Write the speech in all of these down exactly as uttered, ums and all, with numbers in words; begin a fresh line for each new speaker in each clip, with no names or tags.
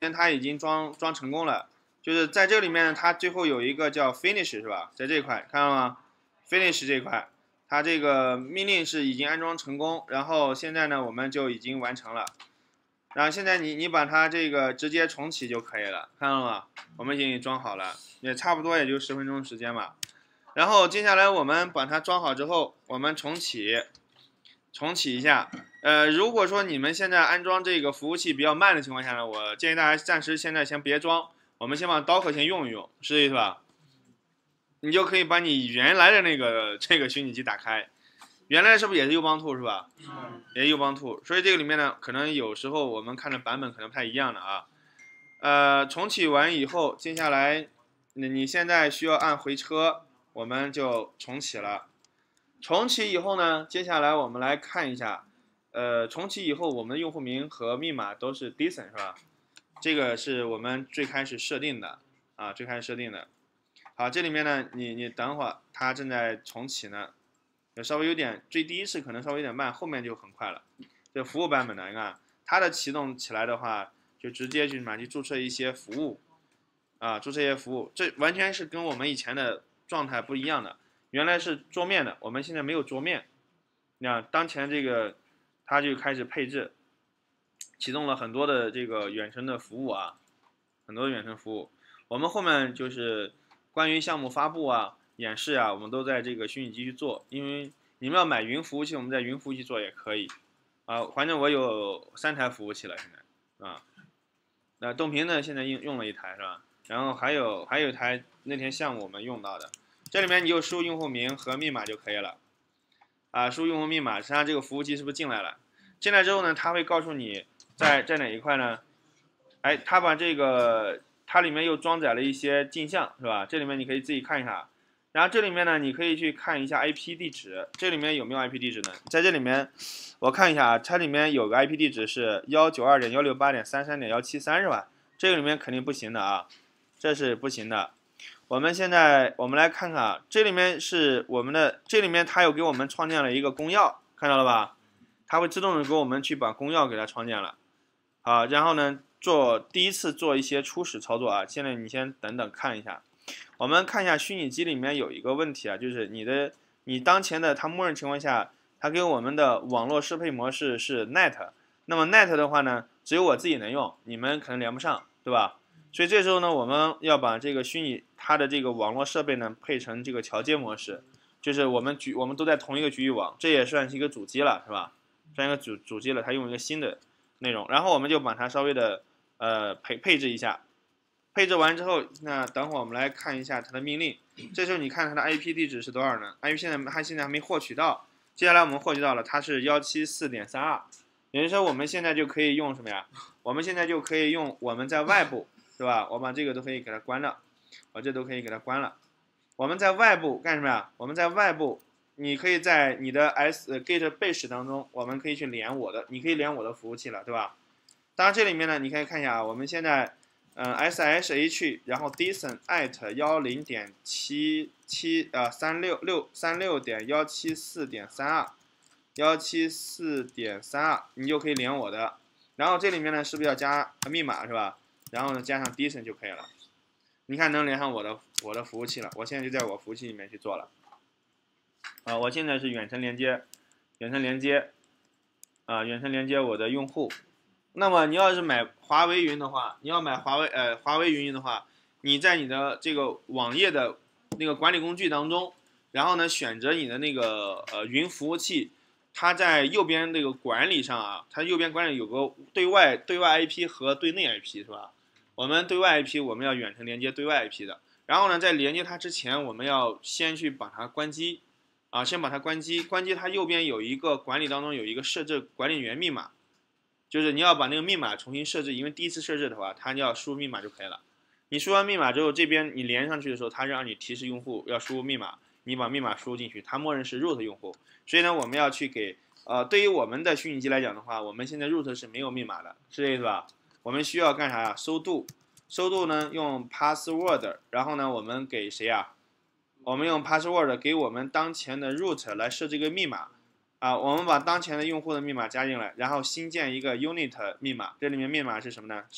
它已经装装成功了，就是在这里面呢，它最后有一个叫 finish 是吧？在这一块看到吗 ？finish 这一块，它这个命令是已经安装成功，然后现在呢我们就已经完成了。然后现在你你把它这个直接重启就可以了，看到了吗？我们已经装好了，也差不多也就十分钟时间吧。然后接下来我们把它装好之后，我们重启，重启一下。呃，如果说你们现在安装这个服务器比较慢的情况下呢，我建议大家暂时现在先别装，我们先把 Docker 先用一用，是这意思吧？你就可以把你原来的那个这个虚拟机打开，原来是不是也是 Ubuntu 是吧？嗯，也是 Ubuntu，所以这个里面呢，可能有时候我们看的版本可能不太一样的啊。呃，重启完以后，接下来你你现在需要按回车，我们就重启了。重启以后呢，接下来我们来看一下，呃，重启以后我们的用户名和密码都是 decent 是吧？这个是我们最开始设定的啊，最开始设定的。好，这里面呢，你你等会儿它正在重启呢，稍微有点，最第一次可能稍微有点慢，后面就很快了。这服务版本呢，你看它的启动起来的话，就直接去马去注册一些服务啊，注册一些服务，这完全是跟我们以前的状态不一样的。原来是桌面的，我们现在没有桌面。你看，当前这个它就开始配置，启动了很多的这个远程的服务啊，很多的远程服务。我们后面就是关于项目发布啊、演示啊，我们都在这个虚拟机去做。因为你们要买云服务器，我们在云服务器做也可以啊。反正我有三台服务器了，现在啊。那东平呢，现在用用了一台是吧？然后还有还有一台那天项目我们用到的。这里面你就输入用户名和密码就可以了，啊，输入用户密码，实际上这个服务器是不是进来了？进来之后呢，它会告诉你在在哪一块呢？哎，它把这个它里面又装载了一些镜像，是吧？这里面你可以自己看一下。然后这里面呢，你可以去看一下 I P 地址，这里面有没有 I P 地址呢？在这里面，我看一下啊，它里面有个 I P 地址是一九二点一六八点三三点一七三是吧？这个里面肯定不行的啊，这是不行的。我们现在我们来看看啊，这里面是我们的，这里面它有给我们创建了一个公钥，看到了吧？它会自动的给我们去把公钥给它创建了，啊，然后呢做第一次做一些初始操作啊。现在你先等等看一下，我们看一下虚拟机里面有一个问题啊，就是你的你当前的它默认情况下，它给我们的网络适配模式是 net， 那么 net 的话呢，只有我自己能用，你们可能连不上，对吧？所以这时候呢，我们要把这个虚拟它的这个网络设备呢配成这个桥接模式，就是我们局我们都在同一个局域网，这也算是一个主机了，是吧？算一个主主机了，它用一个新的内容，然后我们就把它稍微的呃配配置一下，配置完之后，那等会儿我们来看一下它的命令。这时候你看它的 I P 地址是多少呢 ？I P 现在它现在还没获取到，接下来我们获取到了，它是 一七四点三二，也就是说我们现在就可以用什么呀？我们现在就可以用我们在外部。是吧？我把这个都可以给它关了，我这都可以给它关了。我们在外部干什么呀？我们在外部，你可以在你的 S Git Bash 当中，我们可以去连我的，你可以连我的服务器了，对吧？当然这里面呢，你可以看一下啊，我们现在嗯 S S H 然后 decent at 幺零点七七呃三六六三六点幺七四点三二幺七四点三二，你就可以连我的。然后这里面呢，是不是要加密码是吧？然后呢，加上 decent 就可以了。你看能连上我的我的服务器了。我现在就在我服务器里面去做了。啊，我现在是远程连接，远程连接，啊，远程连接我的用户。那么你要是买华为云的话，你要买华为呃华为云的话，你在你的这个网页的那个管理工具当中，然后呢选择你的那个呃云服务器。它在右边这个管理上啊，它右边管理有个对外对外 I P 和对内 I P 是吧？我们对外 I P 我们要远程连接对外 I P 的，然后呢，在连接它之前，我们要先去把它关机，啊，先把它关机，关机它右边有一个管理当中有一个设置管理员密码，就是你要把那个密码重新设置，因为第一次设置的话，它要输入密码就可以了。你输完密码之后，这边你连上去的时候，它让你提示用户要输入密码，你把密码输入进去，它默认是 root 用户，所以呢，我们要去给呃，对于我们的虚拟机来讲的话，我们现在 root 是没有密码的，是这意思吧？我们需要干啥呀？收度，收度呢用 password， 然后呢我们给谁呀？我们用 password 给我们当前的 root 来设置一个密码啊，我们把当前的用户的密码加进来，然后新建一个 unit 密码，这里面密码是什么呢？是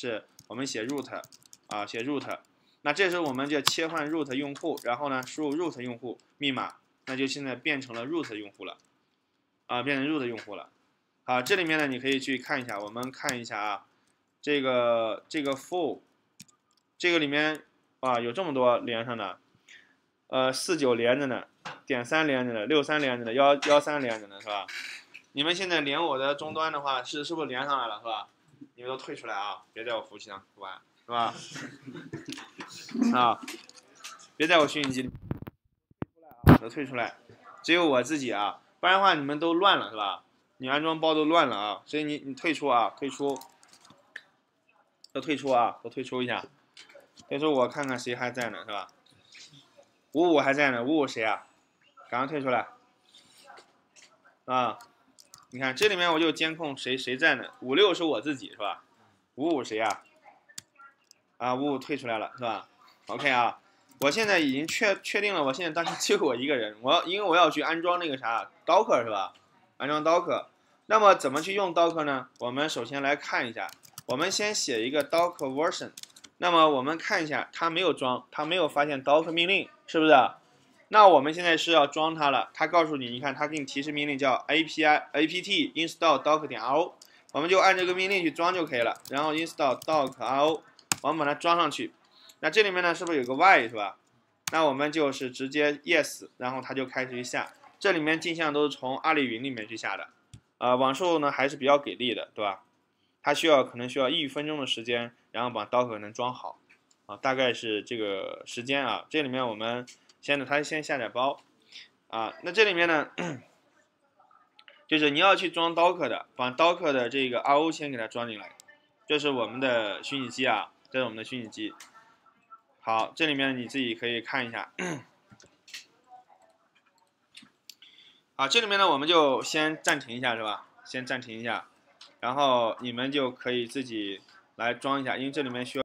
我们写 root 啊，写 root。那这时候我们就切换 root 用户，然后呢输入 root 用户密码，那就现在变成了 root 用户了，啊，变成 root 用户了。好，这里面呢你可以去看一下，我们看一下啊，这个这个 full， 这个里面啊有这么多连上的，呃四九连着呢，点三连着呢，六三连着呢，幺幺三连着呢，是吧？你们现在连我的终端的话，是是不是连上来了，是吧？你们都退出来啊，别在我服务器上玩，是吧？啊，别在我虚拟机里都退出来，只有我自己啊，不然的话你们都乱了，是吧？你安装包都乱了啊，所以你你退出啊，退出，都退出啊，都退出一下，退出我看看谁还在呢，是吧？五五还在呢，五五谁啊？赶快退出来啊！你看这里面我就监控谁谁在呢？五六是我自己是吧？五五谁呀？啊，五五退出来了是吧 ？OK 啊，我现在已经确确定了，我现在当时只有我一个人，我要因为我要去安装那个啥 Docker 是吧？安装 Docker， 那么怎么去用 Docker 呢？我们首先来看一下，我们先写一个 Docker version， 那么我们看一下它没有装，它没有发现 Docker 命令，是不是？那我们现在是要装它了，它告诉你，你看它给你提示命令叫 api apt install docker 点 ro， 我们就按这个命令去装就可以了。然后 install docker ro， 我们把它装上去。那这里面呢是不是有个 y 是吧？那我们就是直接 yes， 然后它就开始去下。这里面镜像都是从阿里云里面去下的，呃，网速呢还是比较给力的，对吧？它需要可能需要一分钟的时间，然后把 docker 能装好，啊，大概是这个时间啊。这里面我们。先呢，它先下载包，啊，那这里面呢，就是你要去装 Docker 的，把 Docker 的这个 R O 先给它装进来，这是我们的虚拟机啊，这是我们的虚拟机。好，这里面你自己可以看一下。好，这里面呢，我们就先暂停一下，是吧？先暂停一下，然后你们就可以自己来装一下，因为这里面需要。